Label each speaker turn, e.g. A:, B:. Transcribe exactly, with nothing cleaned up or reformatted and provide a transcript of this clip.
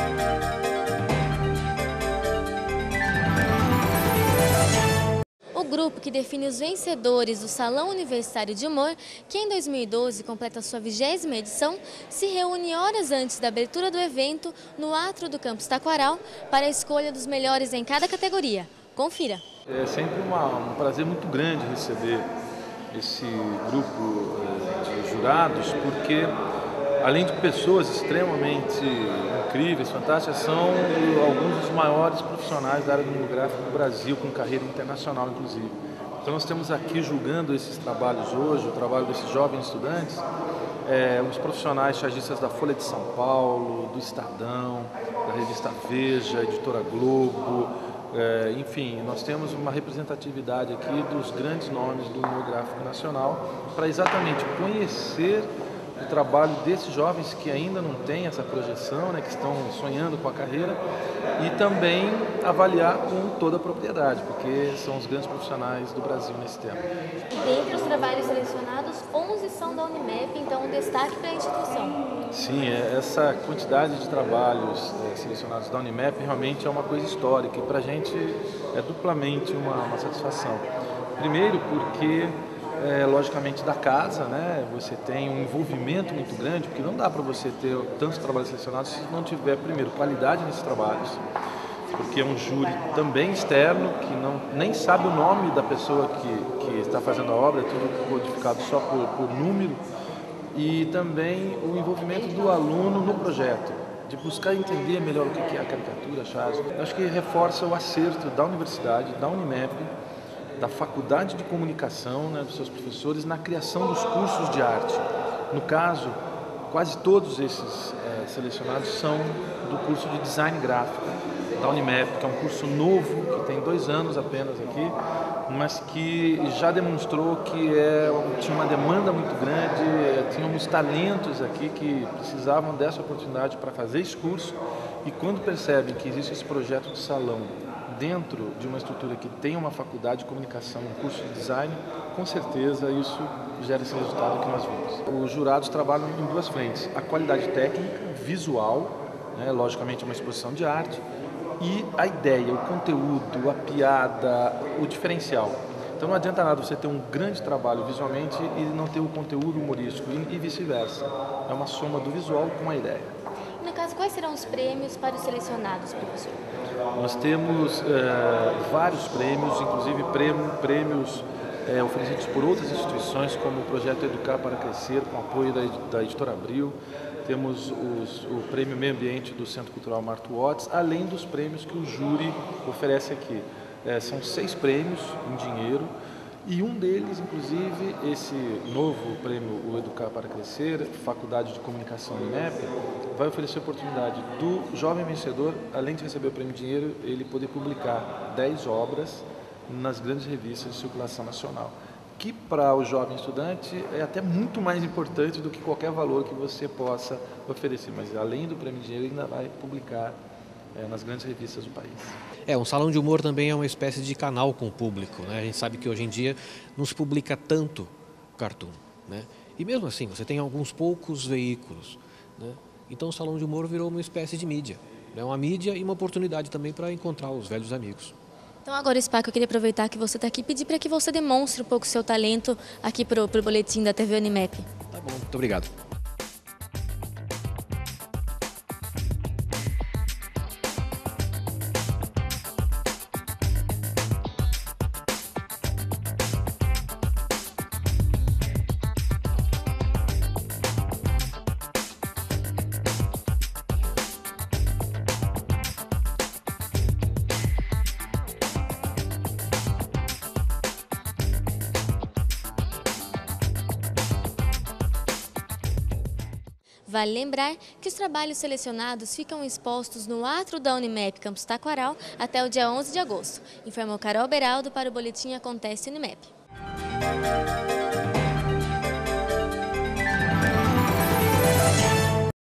A: O grupo que define os vencedores do Salão Universitário de Humor, que em dois mil e doze completa sua vigésima edição, se reúne horas antes da abertura do evento no átrio do Campus Taquaral para a escolha dos melhores em cada categoria. Confira!
B: É sempre uma, um prazer muito grande receber esse grupo de jurados, porque além de pessoas extremamente incríveis, fantásticas, são alguns dos maiores profissionais da área do mundo gráfico no Brasil, com carreira internacional inclusive. Então nós temos aqui julgando esses trabalhos hoje, o trabalho desses jovens estudantes, é, os profissionais chargistas da Folha de São Paulo, do Estadão, da revista Veja, Editora Globo, é, enfim, nós temos uma representatividade aqui dos grandes nomes do humor gráfico nacional para exatamente conhecer o trabalho desses jovens que ainda não têm essa projeção, né, que estão sonhando com a carreira, e também avaliar com toda a propriedade, porque são os grandes profissionais do Brasil nesse tema.
A: Dentre os trabalhos selecionados, onze são da Unimep, então um destaque para a instituição.
B: Sim, essa quantidade de trabalhos é, selecionados da Unimep realmente é uma coisa histórica e para a gente é duplamente uma, uma satisfação. Primeiro porque É, logicamente da casa, né? Você tem um envolvimento muito grande, porque não dá para você ter tantos trabalhos selecionados se não tiver, primeiro, qualidade nesses trabalhos, porque é um júri também externo, que não, nem sabe o nome da pessoa que, que está fazendo a obra, é tudo codificado só por, por número, e também o envolvimento do aluno no projeto, de buscar entender melhor o que é a caricatura, a charge. Acho que reforça o acerto da universidade, da Unimep, da Faculdade de Comunicação, né, dos seus professores, na criação dos cursos de arte. No caso, quase todos esses é, selecionados são do curso de Design Gráfico da Unimep, que é um curso novo, que tem dois anos apenas aqui, mas que já demonstrou que é, tinha uma demanda muito grande, é, tínhamos talentos aqui que precisavam dessa oportunidade para fazer esse curso, e quando percebem que existe esse projeto de salão dentro de uma estrutura que tem uma faculdade de comunicação, um curso de design, com certeza isso gera esse resultado que nós vimos. Os jurados trabalham em duas frentes: a qualidade técnica, visual, né, logicamente é uma exposição de arte, e a ideia, o conteúdo, a piada, o diferencial. Então não adianta nada você ter um grande trabalho visualmente e não ter o conteúdo humorístico, e vice-versa. É uma soma do visual com a ideia.
A: No caso, quais serão os prêmios para os selecionados, professor?
B: Nós temos é, vários prêmios, inclusive prêmio, prêmios é, oferecidos por outras instituições, como o projeto Educar para Crescer, com apoio da, da Editora Abril. Temos os, o Prêmio Meio Ambiente do Centro Cultural Marto Watts, além dos prêmios que o júri oferece aqui. É, são seis prêmios em dinheiro, e um deles, inclusive, esse novo prêmio, o Educar para Crescer, Faculdade de Comunicação Unimep, vai oferecer a oportunidade do jovem vencedor, além de receber o prêmio de dinheiro, ele poder publicar dez obras nas grandes revistas de circulação nacional, que para o jovem estudante é até muito mais importante do que qualquer valor que você possa oferecer, mas além do prêmio de dinheiro, ele ainda vai publicar É, nas grandes revistas do país.
C: É, um salão de humor também é uma espécie de canal com o público, né? A gente sabe que hoje em dia não se publica tanto cartoon, né? E mesmo assim, você tem alguns poucos veículos, né? Então o salão de humor virou uma espécie de mídia, né? Uma mídia e uma oportunidade também para encontrar os velhos amigos.
A: Então agora, Spaco, eu queria aproveitar que você está aqui e pedir para que você demonstre um pouco o seu talento aqui para o boletim da T V Unimep.
C: Tá bom, muito obrigado.
A: Vale lembrar que os trabalhos selecionados ficam expostos no átrio da Unimep Campus Taquaral até o dia onze de agosto. Informou Carol Beraldo para o Boletim Acontece Unimep.